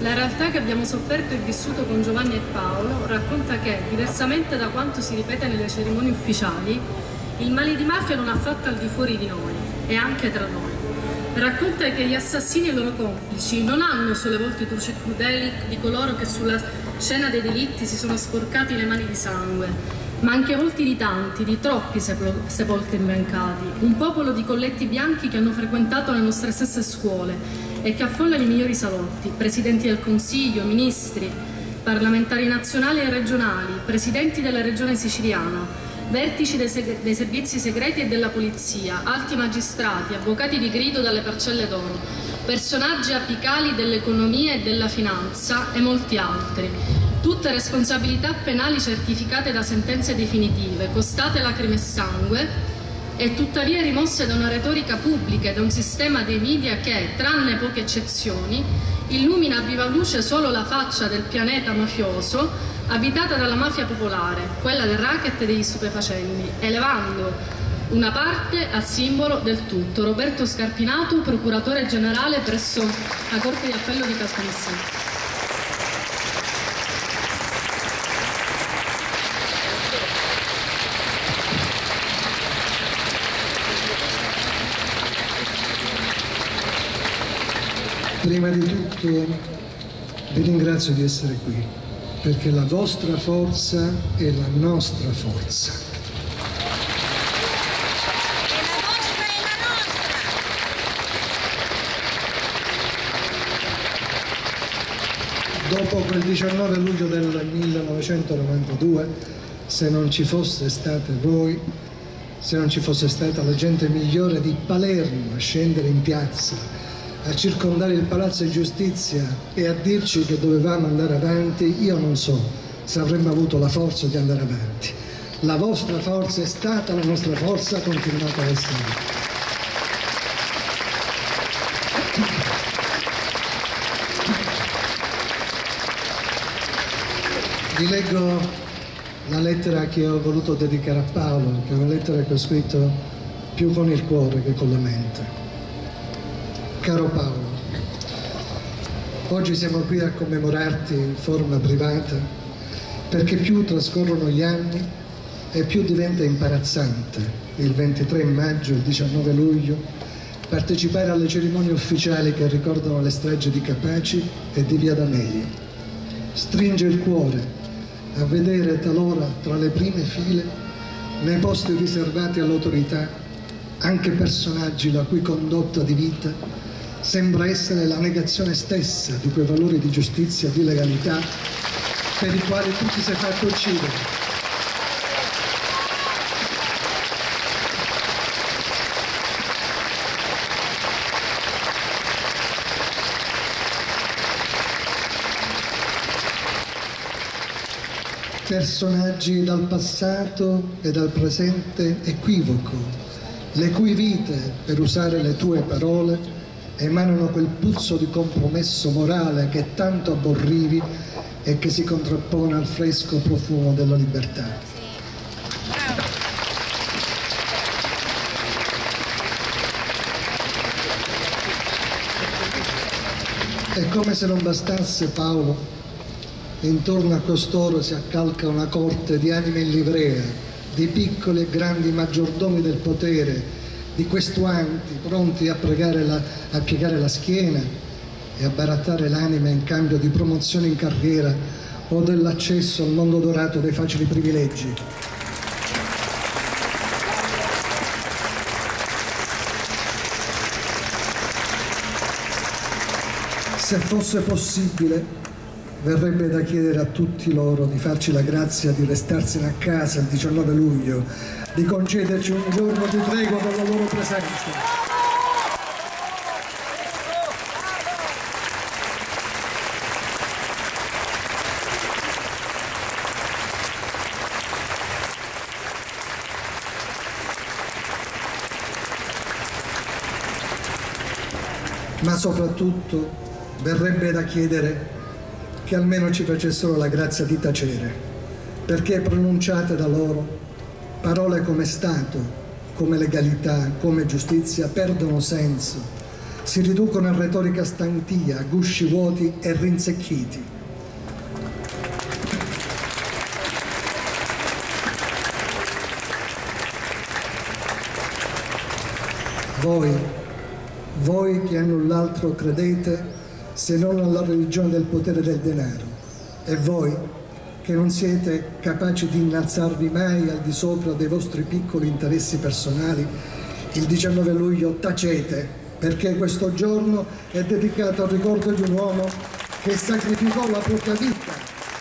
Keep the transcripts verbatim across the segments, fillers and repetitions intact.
La realtà che abbiamo sofferto e vissuto con Giovanni e Paolo racconta che, diversamente da quanto si ripete nelle cerimonie ufficiali, il male di mafia non ha fatto al di fuori di noi e anche tra noi. Racconta che gli assassini e i loro complici non hanno solo volti truci e crudeli di coloro che sulla scena dei delitti si sono sporcati le mani di sangue, ma anche volti di tanti, di troppi sepolcri imbiancati, un popolo di colletti bianchi che hanno frequentato le nostre stesse scuole e che affolla i migliori salotti, presidenti del Consiglio, ministri, parlamentari nazionali e regionali, presidenti della regione siciliana, vertici dei, dei servizi segreti e della polizia, alti magistrati, avvocati di grido dalle parcelle d'oro, personaggi apicali dell'economia e della finanza e molti altri. Tutte responsabilità penali certificate da sentenze definitive, costate lacrime e sangue, e tuttavia rimosse da una retorica pubblica e da un sistema dei media che, tranne poche eccezioni, illumina a viva luce solo la faccia del pianeta mafioso abitata dalla mafia popolare, quella del racket e degli stupefacenti, elevando una parte a simbolo del tutto. Roberto Scarpinato, procuratore generale presso la Corte di Appello di Caltanissetta. Prima di tutto vi ringrazio di essere qui, perché la vostra forza è la nostra forza. E la vostra è la nostra! Dopo quel diciannove luglio del millenovecentonovantadue, se non ci fosse state voi, se non ci fosse stata la gente migliore di Palermo a scendere in piazza, a circondare il Palazzo di Giustizia e a dirci che dovevamo andare avanti, io non so se avremmo avuto la forza di andare avanti. La vostra forza è stata la nostra forza, continuate a essere. Vi leggo la lettera che ho voluto dedicare a Paolo, che è una lettera che ho scritto più con il cuore che con la mente. Caro Paolo, oggi siamo qui a commemorarti in forma privata perché più trascorrono gli anni e più diventa imbarazzante il ventitré maggio e il diciannove luglio partecipare alle cerimonie ufficiali che ricordano le stragi di Capaci e di Via D'Amelio. Stringe il cuore a vedere talora tra le prime file, nei posti riservati all'autorità, anche personaggi la cui condotta di vita sembra essere la negazione stessa di quei valori di giustizia e di legalità per i quali tu ti sei fatto uccidere. Personaggi dal passato e dal presente equivoco, le cui vite, per usare le tue parole, emanano quel puzzo di compromesso morale che tanto aborrivi e che si contrappone al fresco profumo della libertà. E come se non bastasse, Paolo, intorno a costoro si accalca una corte di anime in livrea, di piccoli e grandi maggiordomi del potere, di questuanti pronti a, pregare la, a piegare la schiena e a barattare l'anima in cambio di promozione in carriera o dell'accesso al mondo dorato dei facili privilegi. Se fosse possibile, verrebbe da chiedere a tutti loro di farci la grazia di restarsene a casa il diciannove luglio, di concederci un giorno di tregua per la loro presenza. Ma soprattutto verrebbe da chiedere che almeno ci facessero la grazia di tacere, perché pronunciate da loro parole come Stato, come legalità, come giustizia perdono senso si riducono a retorica stantia, a gusci vuoti e rinsecchiti. Voi, voi che a null'altro credete se non alla religione del potere del denaro, e voi che non siete capaci di innalzarvi mai al di sopra dei vostri piccoli interessi personali, il diciannove luglio tacete, perché questo giorno è dedicato al ricordo di un uomo che sacrificò la propria vita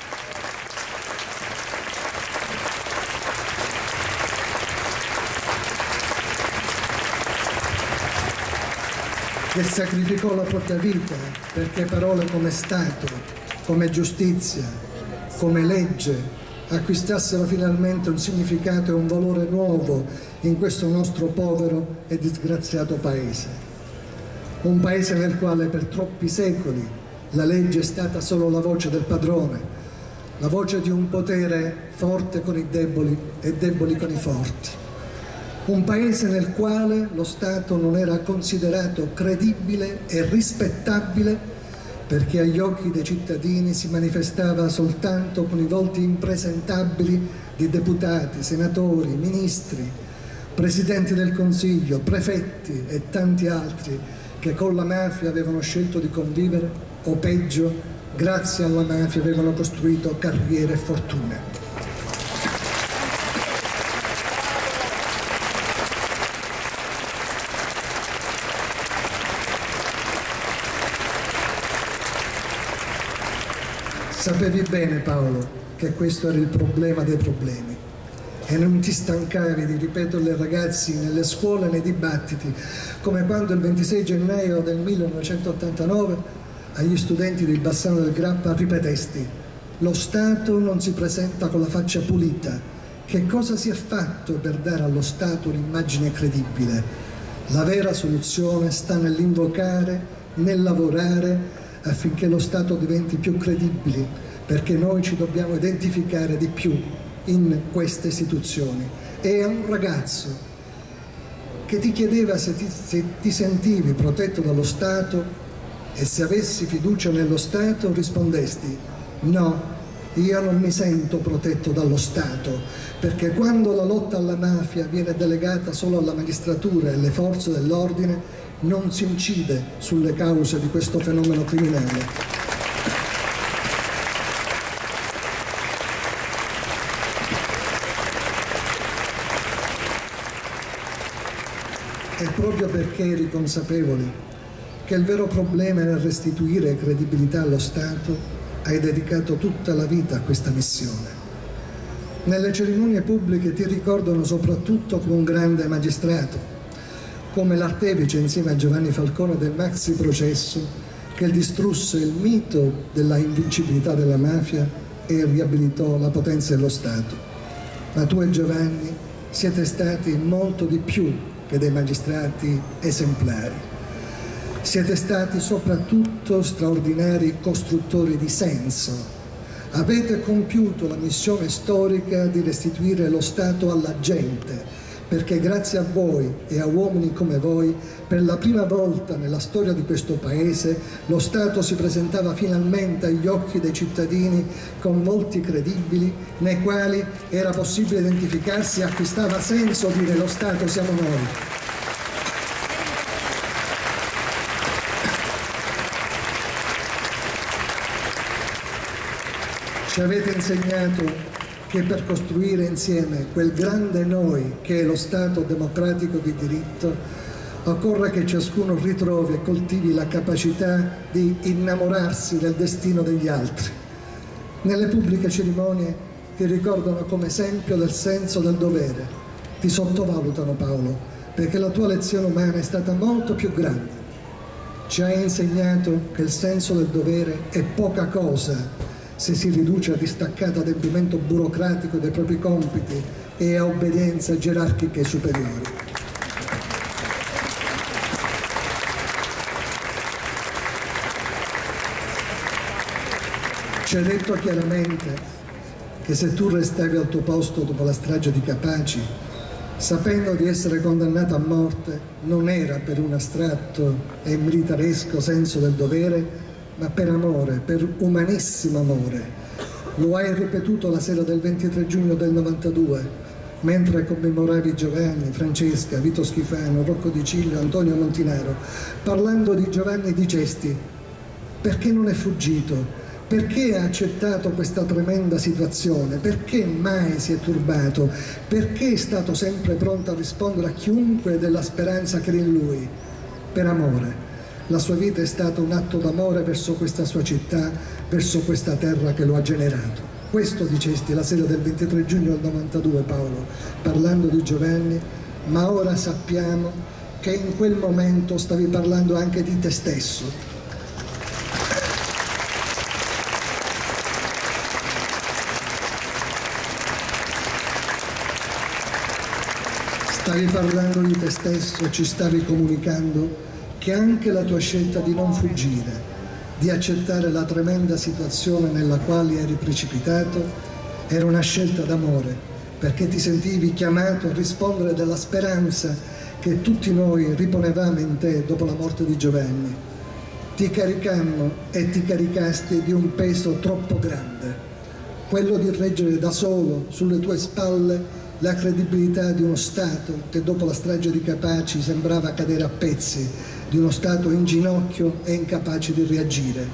che sacrificò la propria vita perché parole come Stato, come giustizia, come legge acquistassero finalmente un significato e un valore nuovo in questo nostro povero e disgraziato paese. Un paese nel quale per troppi secoli la legge è stata solo la voce del padrone, la voce di un potere forte con i deboli e deboli con i forti. Un paese nel quale lo Stato non era considerato credibile e rispettabile perché agli occhi dei cittadini si manifestava soltanto con i volti impresentabili di deputati, senatori, ministri, presidenti del Consiglio, prefetti e tanti altri che con la mafia avevano scelto di convivere o peggio, grazie alla mafia avevano costruito carriere e fortune. Sapevi bene, Paolo, che questo era il problema dei problemi e non ti stancavi di ripeterlo ai ragazzi nelle scuole e nei dibattiti, come quando il ventisei gennaio del millenovecentottantanove agli studenti di Bassano del Grappa ripetesti: lo Stato non si presenta con la faccia pulita. Che cosa si è fatto per dare allo Stato un'immagine credibile? La vera soluzione sta nell'invocare, nel lavorare affinché lo Stato diventi più credibile, perché noi ci dobbiamo identificare di più in queste istituzioni. E a un ragazzo che ti chiedeva se ti, se ti sentivi protetto dallo Stato e se avessi fiducia nello Stato, rispondesti: no, io non mi sento protetto dallo Stato, perché quando la lotta alla mafia viene delegata solo alla magistratura e alle forze dell'ordine, non si incide sulle cause di questo fenomeno criminale. E proprio perché eri consapevoli che il vero problema era restituire credibilità allo Stato, hai dedicato tutta la vita a questa missione. Nelle cerimonie pubbliche ti ricordano soprattutto come un grande magistrato, come l'artefice insieme a Giovanni Falcone del maxi processo che distrusse il mito della invincibilità della mafia e riabilitò la potenza dello Stato. Ma tu e Giovanni siete stati molto di più che dei magistrati esemplari. Siete stati soprattutto straordinari costruttori di senso. Avete compiuto la missione storica di restituire lo Stato alla gente, perché grazie a voi e a uomini come voi, per la prima volta nella storia di questo Paese, lo Stato si presentava finalmente agli occhi dei cittadini con volti credibili, nei quali era possibile identificarsi e acquistava senso dire: lo Stato siamo noi. Ci avete insegnato che per costruire insieme quel grande noi che è lo Stato democratico di diritto, occorre che ciascuno ritrovi e coltivi la capacità di innamorarsi del destino degli altri. Nelle pubbliche cerimonie ti ricordano come esempio del senso del dovere. Ti sottovalutano, Paolo, perché la tua lezione umana è stata molto più grande. Ci hai insegnato che il senso del dovere è poca cosa se si riduce a distaccato adempimento burocratico dei propri compiti e a obbedienze gerarchiche superiori. Ci hai detto chiaramente che se tu restavi al tuo posto dopo la strage di Capaci, sapendo di essere condannato a morte, non era per un astratto e militaresco senso del dovere, ma per amore, per umanissimo amore. Lo hai ripetuto la sera del ventitré giugno del novantadue, mentre commemoravi Giovanni, Francesca, Vito Schifano, Rocco Di Ciglio, Antonio Montinaro. Parlando di Giovanni dicesti: perché non è fuggito? Perché ha accettato questa tremenda situazione? Perché mai si è turbato? Perché è stato sempre pronto a rispondere a chiunque della speranza che era in lui? Per amore. La sua vita è stata un atto d'amore verso questa sua città, verso questa terra che lo ha generato. Questo dicesti la sera del ventitré giugno del novantadue, Paolo, parlando di Giovanni, ma ora sappiamo che in quel momento stavi parlando anche di te stesso. Stavi parlando di te stesso, ci stavi comunicando che anche la tua scelta di non fuggire, di accettare la tremenda situazione nella quale eri precipitato, era una scelta d'amore, perché ti sentivi chiamato a rispondere della speranza che tutti noi riponevamo in te dopo la morte di Giovanni. Ti caricammo e ti caricasti di un peso troppo grande, quello di reggere da solo sulle tue spalle la credibilità di uno Stato che dopo la strage di Capaci sembrava cadere a pezzi, di uno Stato in ginocchio e incapace di reagire.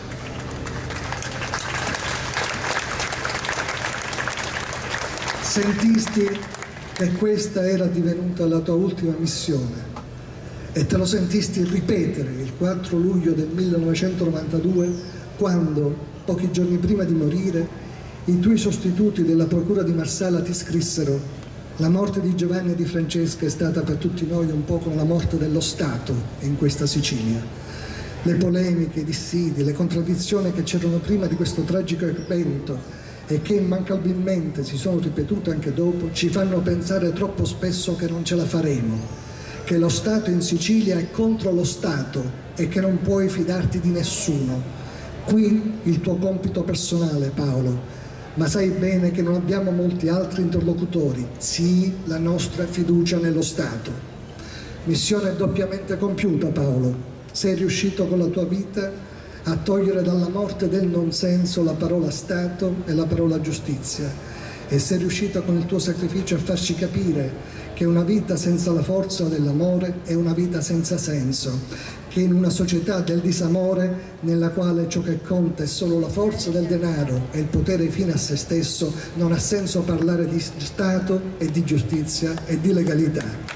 Sentisti che questa era divenuta la tua ultima missione e te lo sentisti ripetere il quattro luglio del millenovecentonovantadue, quando, pochi giorni prima di morire, i tuoi sostituti della Procura di Marsala ti scrissero: la morte di Giovanni e di Francesca è stata per tutti noi un po' come la morte dello Stato in questa Sicilia. Le polemiche, i dissidi, le contraddizioni che c'erano prima di questo tragico evento e che immancabilmente si sono ripetute anche dopo, ci fanno pensare troppo spesso che non ce la faremo, che lo Stato in Sicilia è contro lo Stato e che non puoi fidarti di nessuno. Qui il tuo compito personale, Paolo, ma sai bene che non abbiamo molti altri interlocutori. Sì, la nostra fiducia nello Stato. Missione doppiamente compiuta, Paolo. Sei riuscito con la tua vita a togliere dalla morte del non senso la parola Stato e la parola giustizia, e sei riuscito con il tuo sacrificio a farci capire che una vita senza la forza dell'amore è una vita senza senso, che in una società del disamore, nella quale ciò che conta è solo la forza del denaro e il potere fine a se stesso, non ha senso parlare di Stato e di giustizia e di legalità.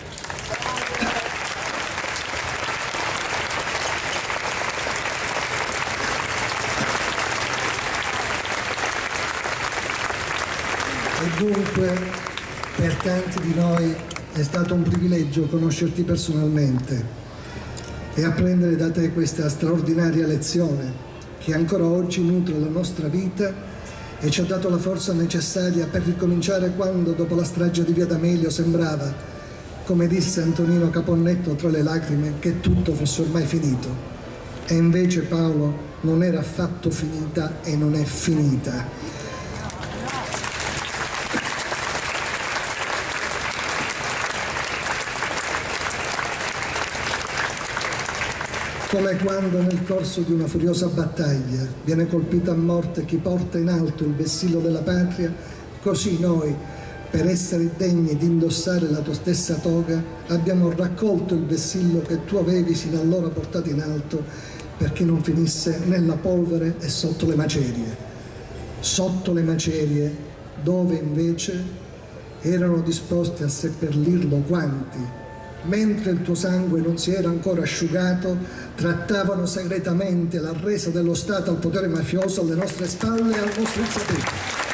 E dunque, per tanti di noi è stato un privilegio conoscerti personalmente e apprendere da te questa straordinaria lezione che ancora oggi nutre la nostra vita e ci ha dato la forza necessaria per ricominciare quando, dopo la strage di Via D'Amelio, sembrava, come disse Antonino Caponnetto tra le lacrime, che tutto fosse ormai finito. E invece, Paolo, non era affatto finita e non è finita. Come quando nel corso di una furiosa battaglia viene colpito a morte chi porta in alto il vessillo della patria, così noi, per essere degni di indossare la tua stessa toga, abbiamo raccolto il vessillo che tu avevi sino allora portato in alto, perché non finisse nella polvere e sotto le macerie. Sotto le macerie, dove invece erano disposti a seppellirlo quanti, mentre il tuo sangue non si era ancora asciugato, trattavano segretamente la resa dello Stato al potere mafioso alle nostre spalle e al nostro insapere.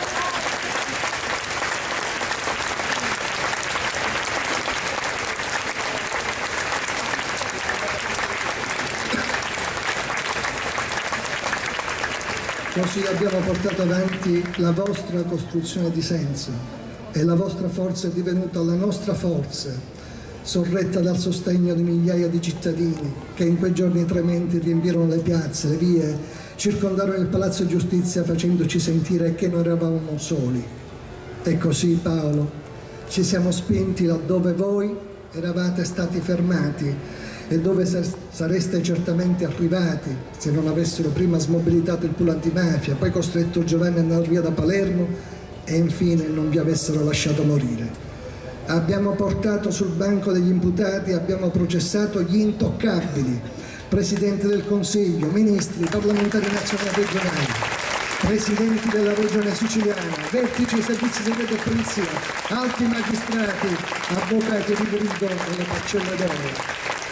Così abbiamo portato avanti la vostra costruzione di senso e la vostra forza è divenuta la nostra forza, sorretta dal sostegno di migliaia di cittadini che in quei giorni trementi riempirono le piazze, le vie, circondarono il Palazzo Giustizia facendoci sentire che non eravamo soli. E così, Paolo, Ci siamo spinti laddove voi eravate stati fermati e dove sareste certamente arrivati se non avessero prima smobilitato il pool antimafia, poi costretto Giovanni ad andare via da Palermo e infine non vi avessero lasciato morire. Abbiamo portato sul banco degli imputati, abbiamo processato gli intoccabili, Presidente del Consiglio, ministri, parlamentari nazionali e regionali, presidenti della regione siciliana, vertici dei servizi segreti e polizia, alti magistrati, avvocati di diritto delle parcelle d'oro.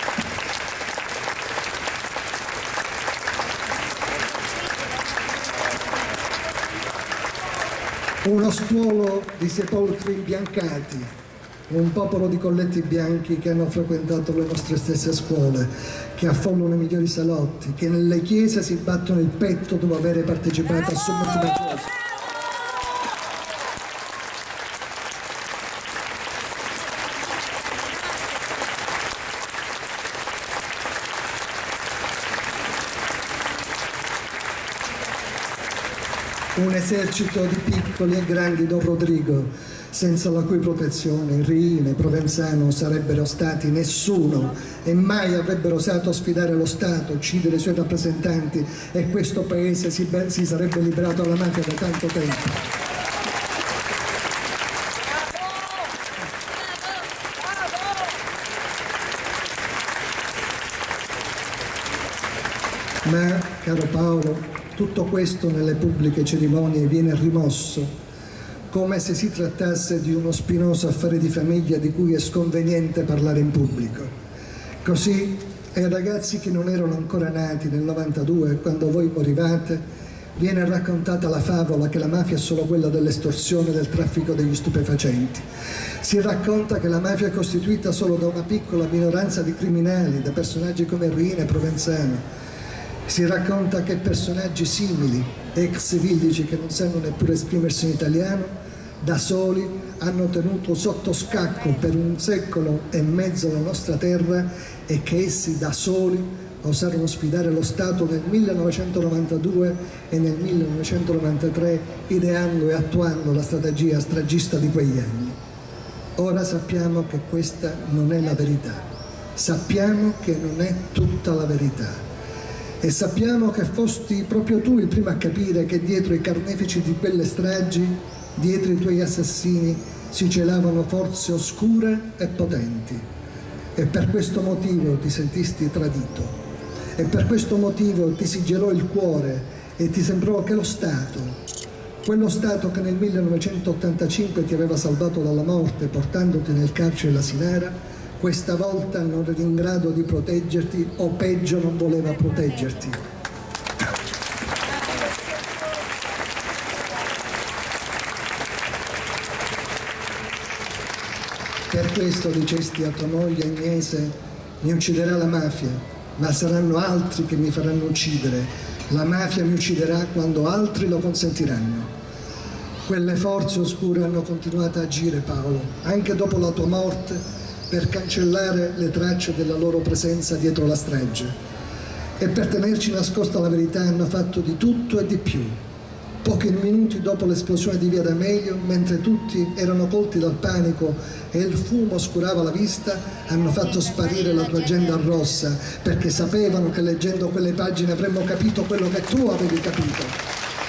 Uno stuolo di sepolcri imbiancati, un popolo di colletti bianchi che hanno frequentato le nostre stesse scuole, che affollano i migliori salotti, che nelle chiese si battono il petto dopo aver partecipato a sommetti mafiosi. Un esercito di piccoli e grandi Don Rodrigo, senza la cui protezione Riina e Provenzano sarebbero stati nessuno e mai avrebbero osato sfidare lo Stato, uccidere i suoi rappresentanti, e questo paese si, si sarebbe liberato dalla mafia da tanto tempo. Ma, caro Paolo, tutto questo nelle pubbliche cerimonie viene rimosso, come se si trattasse di uno spinoso affare di famiglia di cui è sconveniente parlare in pubblico. Così ai ragazzi che non erano ancora nati nel novantadue, quando voi morivate, viene raccontata la favola che la mafia è solo quella dell'estorsione e del traffico degli stupefacenti. Si racconta che la mafia è costituita solo da una piccola minoranza di criminali, da personaggi come Riina e Provenzano. Si racconta che personaggi simili, ex villici che non sanno neppure esprimersi in italiano, da soli hanno tenuto sotto scacco per un secolo e mezzo la nostra terra, e che essi da soli osarono sfidare lo Stato nel millenovecentonovantadue e nel millenovecentonovantatré, ideando e attuando la strategia stragista di quegli anni. Ora sappiamo che questa non è la verità, sappiamo che non è tutta la verità. E sappiamo che fosti proprio tu il primo a capire che dietro i carnefici di quelle stragi, dietro i tuoi assassini, si celavano forze oscure e potenti. E per questo motivo ti sentisti tradito. E per questo motivo ti si gelò il cuore e ti sembrò che lo Stato, quello Stato che nel millenovecentottantacinque ti aveva salvato dalla morte portandoti nel carcere Lasinara, questa volta non eri in grado di proteggerti, o peggio non voleva proteggerti. Per questo dicesti a tua moglie Agnese: mi ucciderà la mafia, ma saranno altri che mi faranno uccidere. La mafia mi ucciderà quando altri lo consentiranno. Quelle forze oscure hanno continuato a agire, Paolo, anche dopo la tua morte, per cancellare le tracce della loro presenza dietro la strage. E per tenerci nascosta la verità hanno fatto di tutto e di più. Pochi minuti dopo l'esplosione di via D'Amelio, mentre tutti erano colti dal panico e il fumo oscurava la vista, hanno fatto sparire la tua agenda rossa, perché sapevano che leggendo quelle pagine avremmo capito quello che tu avevi capito.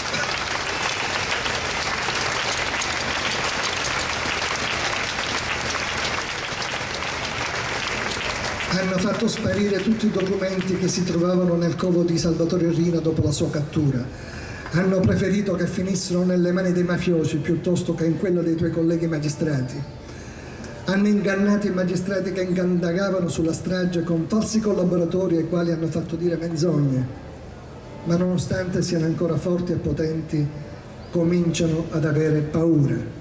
Hanno fatto sparire tutti i documenti che si trovavano nel covo di Salvatore Riina dopo la sua cattura. Hanno preferito che finissero nelle mani dei mafiosi piuttosto che in quella dei tuoi colleghi magistrati. Hanno ingannato i magistrati che indagavano sulla strage con falsi collaboratori ai quali hanno fatto dire menzogne. Ma nonostante siano ancora forti e potenti, cominciano ad avere paura.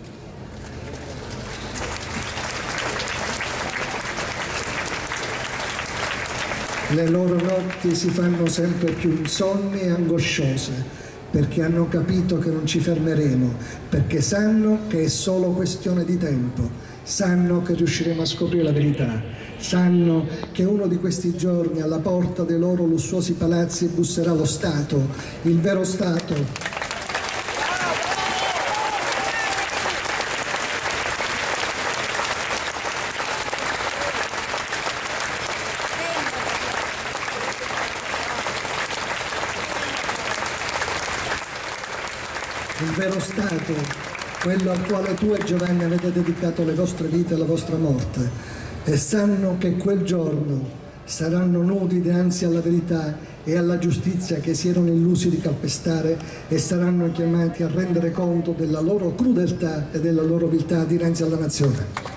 Le loro notti si fanno sempre più insonni e angosciose, perché hanno capito che non ci fermeremo, perché sanno che è solo questione di tempo, sanno che riusciremo a scoprire la verità, sanno che uno di questi giorni alla porta dei loro lussuosi palazzi busserà lo Stato, il vero Stato. il vero Stato, quello al quale tu e Giovanni avete dedicato le vostre vite e la vostra morte, e sanno che quel giorno saranno nudi dinanzi alla verità e alla giustizia che si erano illusi di calpestare, e saranno chiamati a rendere conto della loro crudeltà e della loro viltà dinanzi alla nazione.